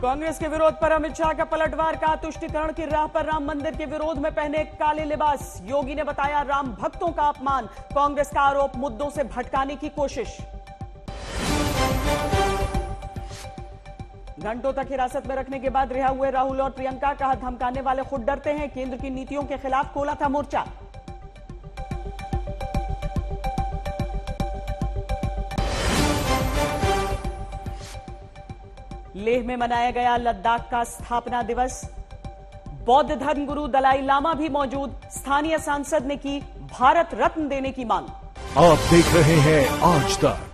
कांग्रेस के विरोध पर अमित शाह का पलटवार। का तुष्टीकरण की राह पर राम मंदिर के विरोध में पहने काले लिबास। योगी ने बताया राम भक्तों का अपमान। कांग्रेस का आरोप मुद्दों से भटकाने की कोशिश। घंटों तक हिरासत में रखने के बाद रिहा हुए राहुल और प्रियंका। कहा धमकाने वाले खुद डरते हैं। केंद्र की नीतियों के खिलाफ खोला था मोर्चा। लेह में मनाया गया लद्दाख का स्थापना दिवस। बौद्ध धर्म गुरु दलाई लामा भी मौजूद। स्थानीय सांसद ने की भारत रत्न देने की मांग। आप देख रहे हैं आज तक।